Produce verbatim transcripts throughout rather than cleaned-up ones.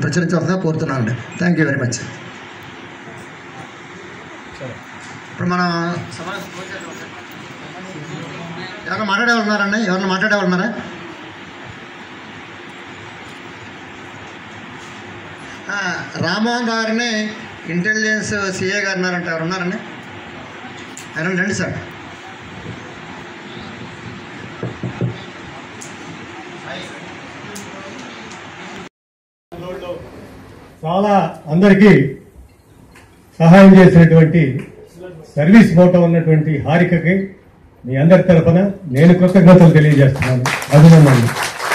ప్రచురించవలసిందిగా కోరుతున్నానండి. Thank you very much. ఇప్పుడు మనం ఎవరైనా మాట్లాడే వాళ్ళు ఉన్నారండి? ఎవరైనా మాట్లాడే వాళ్ళు ఉన్నారా? రామ్మోహన్ గారిని ఇంటెలిజెన్స్ సిఏ గారు ఉన్నారంటే ఎవరు ఉన్నారండి? ఎవరైనా రండి సార్. చాలా అందరికీ సహాయం చేసినటువంటి సర్వీస్ మోటో ఉన్నటువంటి హారికకి మీ అందరి తరఫున నేను కృతజ్ఞతలు తెలియజేస్తున్నాను. అభినందనలు.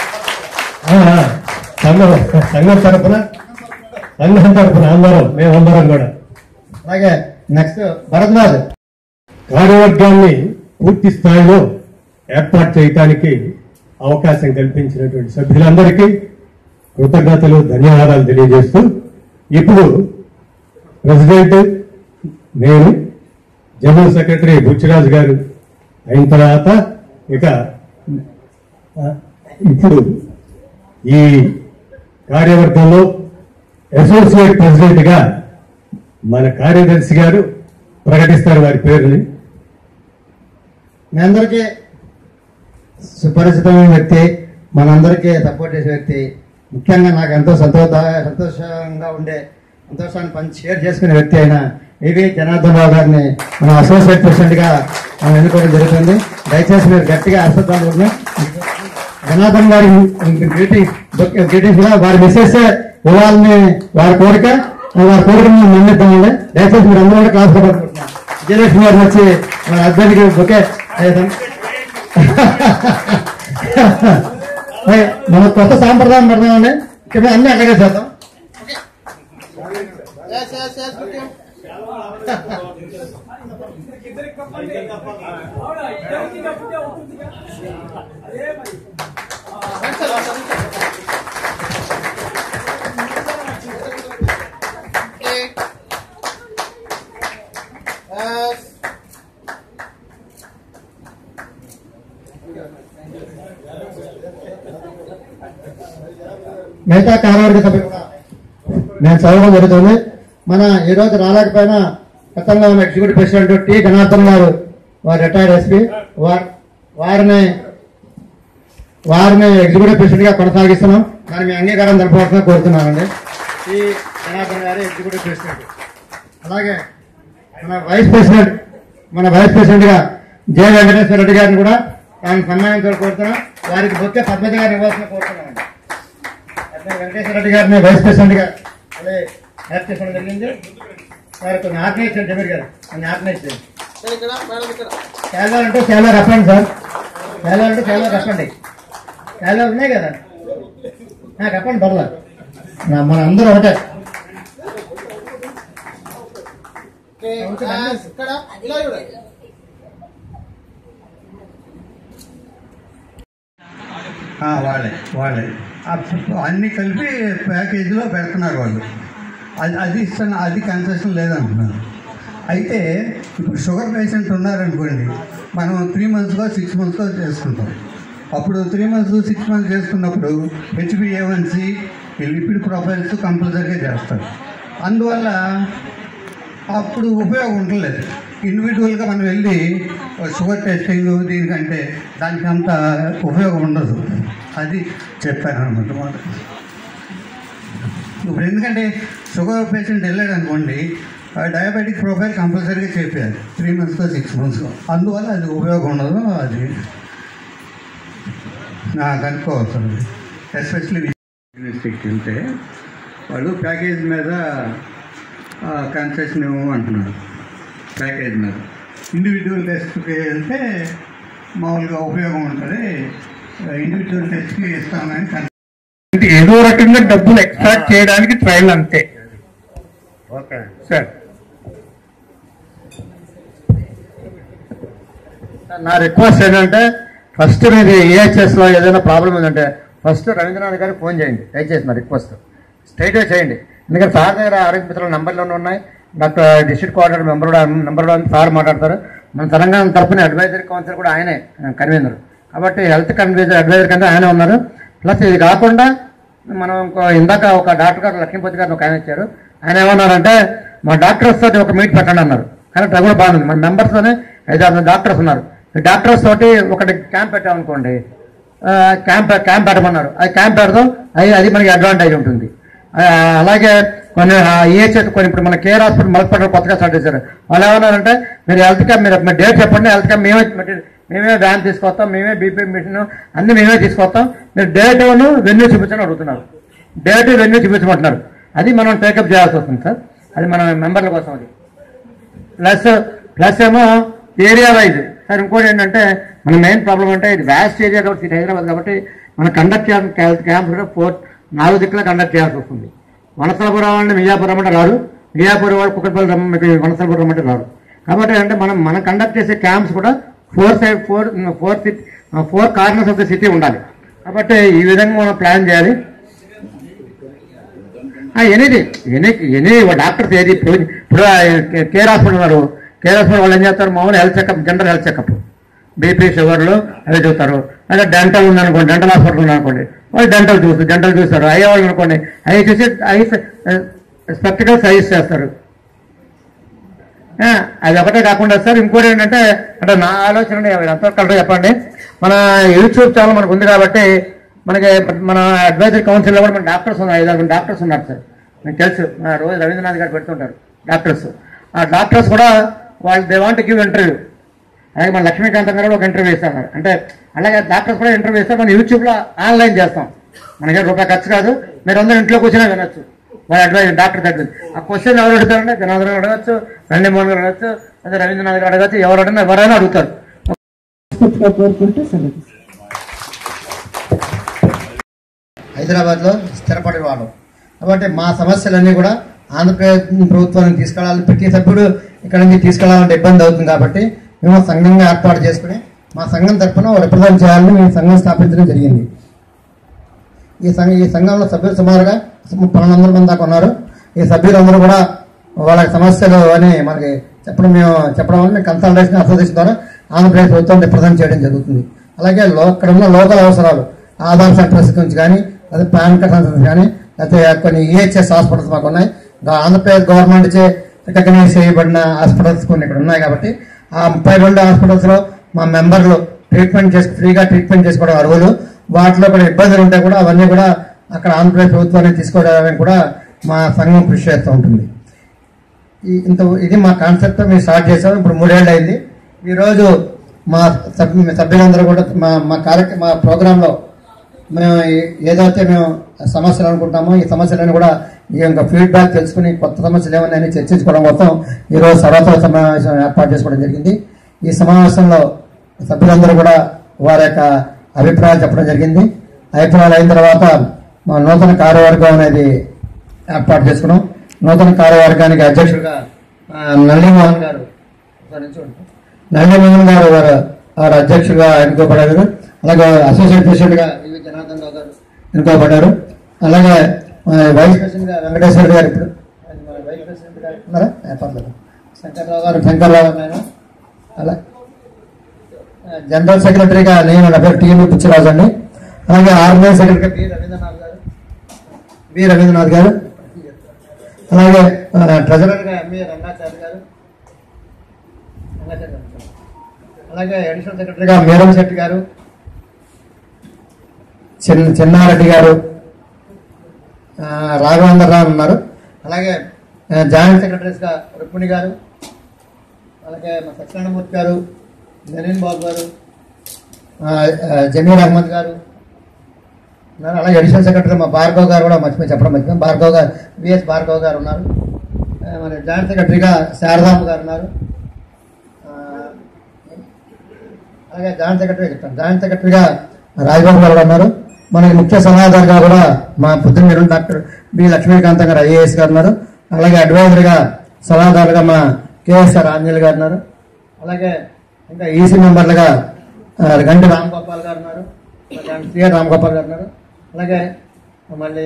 సంఘం సంఘం తరఫున సంఘం తరఫున అందరం మేమందరం కూడా. అలాగే నెక్స్ట్ భరద్వాజ్ కార్యవర్గాన్ని పూర్తి స్థాయిలో ఏర్పాటు చేయడానికి అవకాశం కల్పించినటువంటి సభ్యులందరికీ కృతజ్ఞతలు, ధన్యవాదాలు తెలియజేస్తూ ఇప్పుడు ప్రెసిడెంట్ నేను, జనరల్ సెక్రటరీ బుచ్చిరాజు గారు అయిన తర్వాత ఇక ఇప్పుడు ఈ కార్యవర్గంలో అసోసియేట్ ప్రెసిడెంట్ గా మన కార్యదర్శి గారు ప్రకటిస్తారు వారి పేరుని. మీ అందరికీ సుపరిచితమైన వ్యక్తి, మనందరికీ సపోర్ట్ చేసే వ్యక్తి, ముఖ్యంగా నాకు ఎంతో సంతోష సంతోషంగా ఉండే సంతోషాన్ని పని షేర్ చేసుకునే వ్యక్తి అయిన వివి జనార్దన్ రావు గారిని మన అసోసియేట్ ప్రెసిడెంట్ గా మనం ఎన్నుకోవడం జరుగుతుంది. దయచేసి మీరు గట్టిగా ఆశీర్వాదాలు ఉన్నాయి. జనార్దన్ గారి గ్రీటింగ్స్ గ్రీటింగ్స్ కూడా వారి మెసేజ్ ఇవ్వాలని వారి కోరిక, వారి కోరిక మేము మన్నిద్దామండి. దయచేసి మీరు అందరూ కూడా క్లాస్ పడుకుంటున్నాం. విజయలక్ష్మి గారిని వచ్చి మన హస్బెండ్కి బొకే మన కొత్త సాంప్రదాయం పెడదామండి. ఇక్కడ అన్ని అట్లాగే చేద్దాం. మిగతా కార్యవర్గ సభ్యులు కూడా నేను చదవడం జరుగుతుంది. మన ఈ రోజు రాలేకపోయినా గతంలో ఉన్న ఎగ్జిక్యూటివ్ ప్రెసిడెంట్ టి జనార్దన్ గారు, వారు రిటైర్డ్ ఎస్పీ, వారు వారిని వారిని ఎగ్జిక్యూటివ్ ప్రెసిడెంట్ గా కొనసాగిస్తున్నాం. మరి మీ అంగీకారం తెలపాల్సిన కోరుతున్నానండి. టి జనార్దన్ గారు ఎగ్జిక్యూటివ్ ప్రెసిడెంట్. అలాగే మన వైస్ ప్రెసిడెంట్ మన వైస్ ప్రెసిడెంట్ గా జె వెంకటేశ్వర రెడ్డి గారిని కూడా ఆయన సన్మానించాలని కోరుతున్నాం. వారికి బొక్కే పద్మజ గారిని ఇవ్వాల్సిన కోరుతున్నామండి. వెంకటేశ్వర రెడ్డి గారిని వైస్ ప్రెసిడెంట్ గా అదే యాడ్ చేసుకోవడం జరిగింది. వారు కొన్ని ఆర్గనైజ్ చేయండి. జమీర్ గారు కొన్ని ఆర్గనైజ్ చేయండి. క్యాలర్ అంటే క్యాలర్ చెప్పండి సార్. క్యాలర్ అంటే క్యాలర్ చెప్పండి. క్యాలర్ ఉన్నాయి కదా చెప్పండి. పర్లా మన అందరూ ఒకటే. వాళ్ళే వాళ్ళే అన్నీ కలిపి ప్యాకేజీలో పెడుతున్నారు వాళ్ళు. అది అది ఇస్తున్న అది కన్సెషన్ లేదంటున్నారు. అయితే ఇప్పుడు షుగర్ పేషెంట్ ఉన్నారనుకోండి, మనం త్రీ మంత్స్లో సిక్స్ మంత్స్లో చేసుకుంటాం. అప్పుడు త్రీ మంత్స్ సిక్స్ మంత్స్ చేసుకున్నప్పుడు హెచ్బిఏవన్సి లిపిడ్ ప్రొఫైల్స్ కంపల్సరీగా చేస్తారు. అందువల్ల అప్పుడు ఉపయోగం ఉండలేదు. ఇండివిజువల్గా మనం వెళ్ళి షుగర్ టెస్టింగ్ దీనికంటే దానికి అంత ఉపయోగం ఉండదు. అది చెప్పాను అనమాట మాట. ఇప్పుడు ఎందుకంటే షుగర్ పేషెంట్ వెళ్ళాడు అనుకోండి, డయాబెటిక్ ప్రొఫైల్ కంపల్సరీగా చెప్పారు త్రీ మంత్స్లో సిక్స్ మంత్స్లో. అందువల్ల అది ఉపయోగం ఉండదు. అది నాకు అనుకోవచ్చు. ఎస్పెషల్లీ యూనివర్సిటీకి వెళ్తే వాళ్ళు ప్యాకేజ్ మీద కన్సెషన్ ఇవ్వమంటున్నారు. ప్యాకేజ్ మీద ఇండివిజువల్ టెస్ట్కి వెళ్తే మామూలుగా ఉపయోగం ఉంటుంది. ఇండివిజువల్ టెస్ట్కి ఇస్తామని ఏదో రకంగా డబ్బులు ఎక్స్ట్రాక్ట్ చేయడానికి ట్రయల్ అంతే. ఓకే సార్, నా రిక్వెస్ట్ ఏంటంటే ఫస్ట్ మీరు ఈహెచ్ఎస్లో ఏదైనా ప్రాబ్లం ఉందంటే ఫస్ట్ రవీంద్రనాథ్ గారికి ఫోన్ చేయండి. దయచేసి నా రిక్వెస్ట్ స్ట్రైట్గా చేయండి. ఎందుకంటే సార్ దగ్గర ఆరోగ్య మిత్రుల నంబర్లు ఉన్నాయి. డాక్టర్ డిస్ట్రిక్ట్ కోఆర్డినేటర్ మెంబర్ కూడా నంబర్ సార్ మాట్లాడతారు. మన తెలంగాణ తరఫున అడ్వైజరీ కౌన్సిల్ కూడా ఆయనే కన్వీనర్. కాబట్టి హెల్త్ కన్వీనర్ అడ్వైజర్ కింద ఆయనే ఉన్నారు. ప్లస్ ఇది కాకుండా మనం ఇంకో ఇందాక ఒక డాక్టర్ గారు లక్ష్మీపతి గారిని ఒక ఆయన ఇచ్చారు. ఆయన ఏమన్నారంటే మా డాక్టర్స్ తోటి ఒక మీట్ పెట్టండి అన్నారు. కానీ అది కూడా బాగుంది. మన మెంబర్స్తోనే ఐదు ఆరు డాక్టర్స్ ఉన్నారు. ఈ డాక్టర్స్ తోటి ఒకటి క్యాంప్ పెట్టామనుకోండి, క్యాంప్ క్యాంప్ పెట్టమన్నారు. అది క్యాంప్ పెడదాం, అది అది మనకి అడ్వాంటేజ్ ఉంటుంది. అలాగే కొన్ని ఈహెచ్ఎస్ కొన్ని ఇప్పుడు మన కేర్ హాస్పిటల్ మల్పేట కొత్తగా స్టార్ట్ చేశారు. వాళ్ళు ఏమన్నారంటే మీరు హెల్త్ క్యాంప్ మీరు మీ డేట్ చెప్పండి, హెల్త్ క్యాంప్ మేమే మేమే వ్యాన్ తీసుకొస్తాం, మేమే బీపీ మిషన్ అన్ని మేమే తీసుకొస్తాం, మీరు డేట్ వెన్యూ చూపించని అడుగుతున్నారు. డేట్ వెన్యూ చూపించమంటున్నారు. అది మనం టేకప్ చేయాల్సి వస్తుంది సార్. అది మన మెంబర్ల కోసం. అది ప్లస్ ప్లస్ ఏమో ఏరియా వైజ్ సార్. ఇంకోటి ఏంటంటే మన మెయిన్ ప్రాబ్లం అంటే ఇది వ్యాస్ట్ ఏరియా కాబట్టి సిటీ హైదరాబాద్ కాబట్టి మనం కండక్ట్ చేయాల్సిన హెల్త్ క్యాంప్స్ కూడా ఫోర్ నాలుగు దిక్కులా కండక్ట్ చేయాల్సి వస్తుంది. వనసలపురం అంటే మియాపురం అంటే రాదు, మియాపురం వాడు కుక్కపల్లి రమ్మ మీకు వనసలపురం అంటే రాదు. కాబట్టి అంటే మనం మనం కండక్ట్ చేసే క్యాంప్స్ కూడా four side four four city four corners of the city ఉండాలి. కాబట్టి ఈ విధంగా మనం ప్లాన్ చేయాలి. ఎనీది ఎనీ ఎనీ డాక్టర్స్ ఏది ఇప్పుడు ఇప్పుడు కేర్ హాస్పిటల్ ఉన్నారు. కేర్ హాస్పిటల్ వాళ్ళు ఏం చేస్తారు, మామూలు health checkup, general health checkup, BP షుగర్లు అవి చూస్తారు. అదే డెంటల్ ఉందనుకోండి, డెంటల్ హాస్పిటల్ ఉందనుకోండి, వాళ్ళు డెంటల్ చూస్తారు డెంటల్ చూస్తారు. అయ్యే వాళ్ళు అనుకోండి అవి చూసి ఐ స్పెక్టికల్స్ సజెస్ట్ చేస్తారు. అది ఒకటే కాకుండా సార్ ఇంకోటి ఏంటంటే అంటే నా ఆలోచన ఎంత కరెక్ట్గా చెప్పండి, మన యూట్యూబ్ ఛానల్ మనకు ఉంది కాబట్టి మనకి మన అడ్వైజరీ కౌన్సిల్లో కూడా మన డాక్టర్స్ ఉన్నారు. ఐదు ఆరు డాక్టర్స్ ఉన్నారు సార్, మీకు తెలుసు. రోజు రవీంద్రనాథ్ గారు పెడుతుంటారు డాక్టర్స్. ఆ డాక్టర్స్ కూడా వాళ్ళు దే వాంట్ గివ్ ఇంటర్వ్యూ. అలాగే మన లక్ష్మీకాంత్ గారు ఒక ఇంటర్వ్యూ ఇస్తారు. అంటే అలాగే డాక్టర్స్ కూడా ఇంటర్వ్యూ ఇస్తారు. మనం యూట్యూబ్లో ఆన్లైన్ చేస్తాం. మనకి రూపాయి ఖర్చు కాదు. మీరు అందరూ ఇంట్లో కూర్చొని వినొచ్చు వాళ్ళ అడ్వైజ్ డాక్టర్ అడ్వైజ్. ఆ క్వశ్చన్ ఎవరు అడుగుతారంటే జనార్దన్ గారు అడగచ్చు, రండి మోహన్ గారు అడగచ్చు, అదే రవీంద్రనాథ్ గారు అడగచ్చు. ఎవరు అడిగినా ఎవరైనా అడుగుతారు. హైదరాబాద్లో స్థిరపడి వాళ్ళం కాబట్టి మా సమస్యలన్నీ కూడా ఆంధ్రప్రదేశ్ ప్రభుత్వానికి తీసుకెళ్ళాలి. ప్రతి సభ్యుడు ఇక్కడ నుంచి తీసుకెళ్లాలంటే ఇబ్బంది అవుతుంది కాబట్టి మేము సంఘంగా ఏర్పాటు చేసుకుని మా సంఘం తరఫున రిప్రజెంట్ చేయాలని మేము సంఘం స్థాపించడం జరిగింది. ఈ సంఘ ఈ సంఘంలో సభ్యులు సుమారుగా పన్నెండు వందల మంది దాకా ఉన్నారు. ఈ సభ్యులందరూ కూడా వాళ్ళ సమస్యలు అని మనకి చెప్పడం మేము చెప్పడం వల్ల మేము కన్సల్టేషన్ అసోసియేషన్ ద్వారా ఆంధ్రప్రదేశ్ ప్రభుత్వం రిప్రజెంట్ చేయడం జరుగుతుంది. అలాగే లో ఇక్కడ ఉన్న లోకల్ అవసరాలు ఆధార్ సెంటర్స్ నుంచి కానీ అదే పాన్ కార్డ్ సెంటర్స్ కానీ లేకపోతే కొన్ని ఈహెచ్ఎస్ హాస్పిటల్స్ మాకు ఉన్నాయి. ఆంధ్రప్రదేశ్ గవర్నమెంట్ చే రికగ్నైజ్ చేయబడిన హాస్పిటల్స్ కొన్ని ఇక్కడ ఉన్నాయి కాబట్టి ఆ ముప్పై రెండు హాస్పిటల్స్లో మా మెంబర్లు ట్రీట్మెంట్ చేసి ఫ్రీగా ట్రీట్మెంట్ చేసుకోవడం అర్హులు. వాటిలో కూడా ఇబ్బందులు ఉంటే కూడా అవన్నీ కూడా అక్కడ ఆంధ్రప్రదేశ్ ప్రభుత్వాన్ని తీసుకోవడానికి కూడా మా సంఘం కృషి చేస్తూ ఉంటుంది. ఈ ఇంత ఇది మా కాన్సెప్ట్ మేము స్టార్ట్ చేసాం. ఇప్పుడు మూడేళ్ళు అయింది. ఈరోజు మా సభ్యు సభ్యులందరూ కూడా మా మా కార్యక్రమ మా ప్రోగ్రాంలో మేము ఏదైతే మేము సమస్యలు అనుకుంటామో ఈ సమస్యలను కూడా ఈ యొక్క ఫీడ్బ్యాక్ తెలుసుకుని కొత్త సమస్యలు ఏమన్నాయని చర్చించుకోవడం కోసం ఈరోజు సర్వత్ర సమావేశం ఏర్పాటు చేసుకోవడం జరిగింది. ఈ సమావేశంలో సభ్యులందరూ కూడా వారి యొక్క అభిప్రాయాలు చెప్పడం జరిగింది. అభిప్రాయాలు అయిన తర్వాత మా నూతన కార్యవర్గం అనేది ఏర్పాటు చేసుకున్నాం. నూతన కార్యవర్గానికి అధ్యక్షుడిగా నల్లి మోహన్ గారు నల్లి మోహన్ గారు వారు వారు అధ్యక్షుడిగా ఎన్నుకోబడ్డారు. అలాగే అసోసియేట్ ప్రెసిడెంట్గా ఇవి జనార్దన్ రావు గారు ఎన్నుకోబడ్డారు. అలాగే వైస్ ప్రెసిడెంట్గా వెంకటేశ్వర గారు ఇప్పుడు వైస్ ప్రెసిడెంట్ గారు ఉన్నారా పర్లేదు శంకర్రావు గారు శంకర్రావు గారు. అలా జనరల్ సెక్రటరీగా నేను నా పేరు టీఎం పిచ్చిరాజు అండి. అలాగే ఆర్గనైజ్ సెక్రటరీగా బి రవీంద్రనాథ్ గారు బి రవీంద్రనాథ్ గారు అలాగే ట్రెజరర్గా ఎంఏ రంగాచార్య గారు అలాగే అడిషనల్ సెక్రటరీగా మేరం శెట్టి గారు చిన్న చిన్నారెడ్డి గారు రాఘవేంద్రరావు ఉన్నారు. అలాగే జాయింట్ సెక్రటరీస్గా రుక్మిణి గారు అలాగే మా సత్యనారాయణమూర్తి గారు నలీన్ బాబు గారు జమీర్ అహ్మద్ గారు ఉన్నారు. అలాగే అడిషనల్ సెక్రటరీ మా భార్గవ్ గారు కూడా మర్చిపోయి చెప్పడం మర్చిపోయింది. భార్గవ్ గారు విఎస్ భార్గవ్ గారు ఉన్నారు. మరి జాయింట్ సెక్రటరీగా శారదాంబ గారు ఉన్నారు. అలాగే జాయింట్ సెక్రటరీ చెప్తాను జాయింట్ సెక్రటరీగా రాజబాబు గారు ఉన్నారు. మనకి ముఖ్య సలహాదారుగా కూడా మా పొద్దున్న డాక్టర్ బి లక్ష్మీకాంత్ గారు ఐఏఎస్ గారు ఉన్నారు. అలాగే అడ్వైజర్గా సలహాదారుగా మా కేఎస్ఆర్ ఆంజనేయులు గారు ఉన్నారు. అలాగే ఇంకా ఈసీ మెంబర్లుగా గంటి రామగోపాల్ గారు ఉన్నారు. సిఆర్ రామగోపాల్ గారు ఉన్నారు. అలాగే మళ్ళీ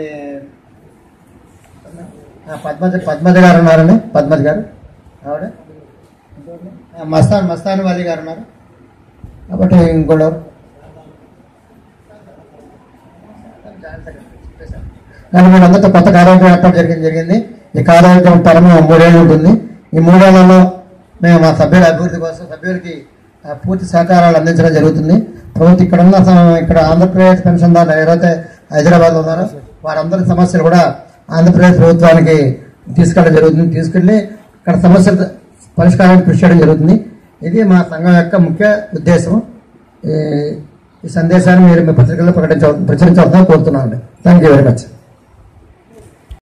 పద్మజ పద్మజ గారు ఉన్నారండి. పద్మజ గారు ఆవిడ మస్తాన్ మస్తాన్ వాలి గారు ఉన్నారు. కాబట్టి ఇంకోటి కానీ వీళ్ళందరితో కొత్త కార్యవర్గం ఏర్పాటు జరిగింది జరిగింది ఈ కార్యవర్గం తరము మూడేళ్ళు ఉంటుంది. ఈ మూడేళ్లలో మేము మా సభ్యుల అభివృద్ధి కోసం సభ్యులకి ఆ, పూర్తి సహకారాలు అందించడం జరుగుతుంది. ప్రభుత్వం ఇక్కడ ఉన్న సమ- ఇక్కడ ఆంధ్రప్రదేశ్ పెన్షన్దారులు ఎవరైతే హైదరాబాద్ ఉన్నారో వారందరి సమస్యలు కూడా ఆంధ్రప్రదేశ్ ప్రభుత్వానికి తీసుకెళ్ళడం జరుగుతుంది. తీసుకెళ్లి ఇక్కడ సమస్యల పరిష్కారానికి కృషి చేయడం జరుగుతుంది. ఇది మా సంఘం యొక్క ముఖ్య ఉద్దేశం. ఈ ఈ సందేశాన్ని మీరు మీ పత్రికల్లో ప్రకటించ ప్రచురించాలని కోరుతున్నాను. Thank you very much.